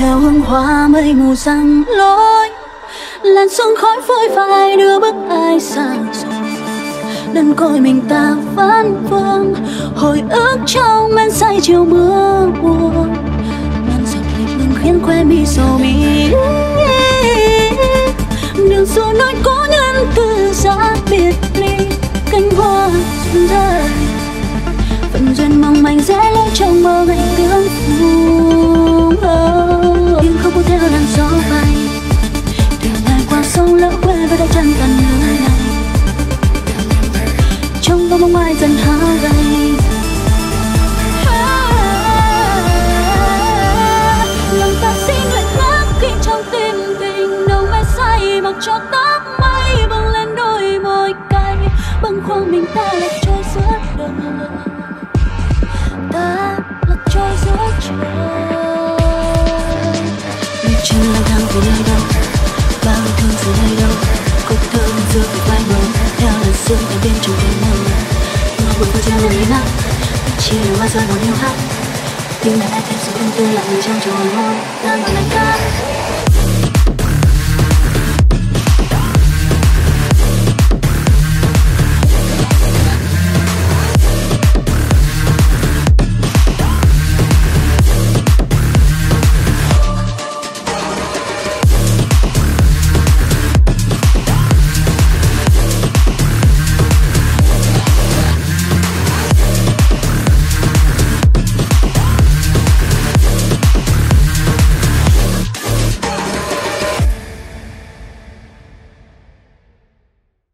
theo hương hoa mây mù răng lối, làn sương khói phôi phai đưa bước ai xa rồi. Đơn côi mình ta vẫn vương, hồi ức trong men say chiều mưa buồn. Ngàn giọt lệ ngừng khiến khoe mi sầu mi. Đường xưa nói cố nhân từ giã biệt ly, cánh hoa rụng rơi. Phận duyên mong manh rẽ lối trong mơ ngày tương phù. Nhưng không có theo làn gió bay, thuyền lại qua sông lỡ quê với đôi chân tàn nơi này. Trong bóng bóng ai dần hao gầy, lòng ta xin nguyện ngát khi trong tim tình nồng mê say, mặc cho tóc mây bừng lên đôi môi cay. Bâng khuâng mình ta lại trôi giữa đời, ta lạc trôi giữa trời. Người chân lang thang về nơi đâu, bao yêu thương giờ nơi đâu. Khúc thơ giữa về vai bờ, theo làn sương thành đêm trong đêm mơ. Mưa buồn vui trên lòng nát, chỉ là hoa rơi một điệu hát. Tim đã thêm sự ung tư lặng người trong trời hôn, đang gọi lại ca.